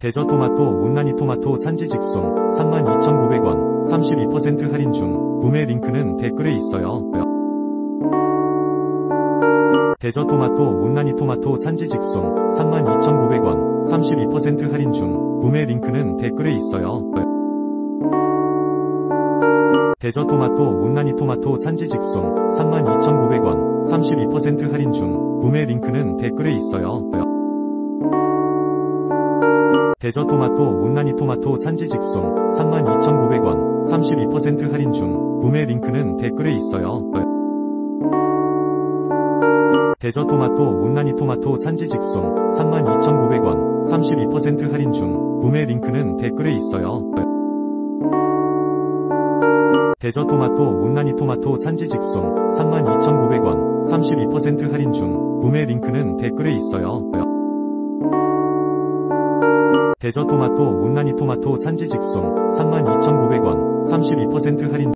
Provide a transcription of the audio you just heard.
대저토마토 못난이 토마토 산지 직송 32,900원 32% 할인 중. 구매 링크는 댓글에 있어요. 대저토마토 못난이 토마토 산지 직송 32,900원 32% 할인 중. 구매 링크는 댓글에 있어요. 대저토마토 못난이 토마토 산지 직송 32,900원 32% 할인 중. 구매 링크는 댓글에 있어요. 대저토마토 못난이 토마토 산지 직송 32,900원 32% 할인 중. 구매 링크는 댓글에 있어요. 대저토마토 못난이 토마토 산지 직송 32,900원 32% 할인 중. 구매 링크는 댓글에 있어요. 대저토마토 못난이 토마토 산지 직송 32,900원 32% 할인 중. 구매 링크는 댓글에 있어요. 대저토마토 못난이 토마토 산지 직송 32,900원 32% 할인 중.